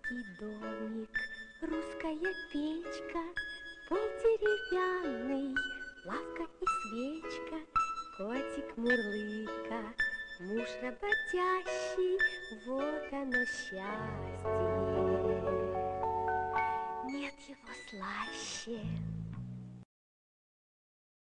Русский домик, русская печка, пол деревянный, лавка и свечка, котик мурлыка, муж работящий, вот оно счастье. Нет его слаще.